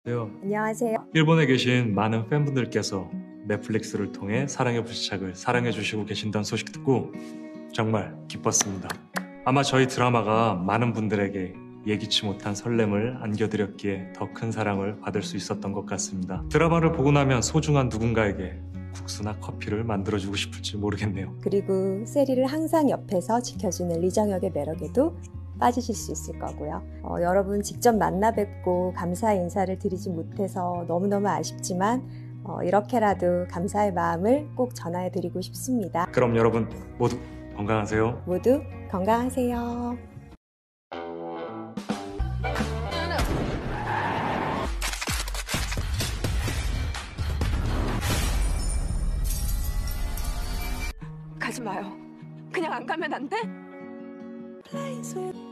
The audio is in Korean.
안녕하세요. 일본에 계신 많은 팬분들께서 넷플릭스를 통해 사랑의 불시착을 사랑해주시고 계신다는 소식 듣고 정말 기뻤습니다. 아마 저희 드라마가 많은 분들에게 예기치 못한 설렘을 안겨드렸기에 더 큰 사랑을 받을 수 있었던 것 같습니다. 드라마를 보고 나면 소중한 누군가에게 국수나 커피를 만들어주고 싶을지 모르겠네요. 그리고 세리를 항상 옆에서 지켜주는 리정혁의 매력에도 빠지실 수 있을 거고요. 여러분 직접 만나 뵙고 감사의 인사를 드리지 못해서 너무너무 아쉽지만 이렇게라도 감사의 마음을 꼭 전해 드리고 싶습니다. 그럼 여러분 모두 건강하세요. 모두 건강하세요. 가지 마요. 그냥 안 가면 안 돼? Fly so